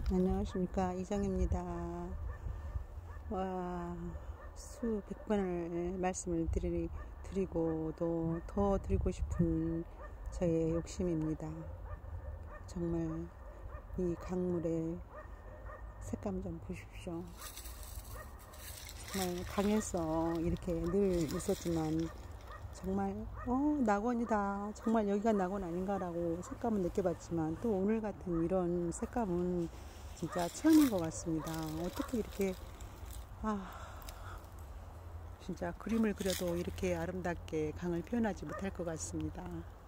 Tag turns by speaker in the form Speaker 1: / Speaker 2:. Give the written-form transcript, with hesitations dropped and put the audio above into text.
Speaker 1: 안녕하십니까, 이정입니다. 와, 수백 번을 말씀을 드리고도 더 드리고 싶은 저의 욕심입니다. 정말 이 강물의 색감 좀 보십시오. 정말 강에서 이렇게 늘 있었지만 정말 낙원이다, 정말 여기가 낙원 아닌가라고 색감을 느껴봤지만, 또 오늘 같은 이런 색감은 진짜 처음인 것 같습니다. 어떻게 이렇게 진짜 그림을 그려도 이렇게 아름답게 강을 표현하지 못할 것 같습니다.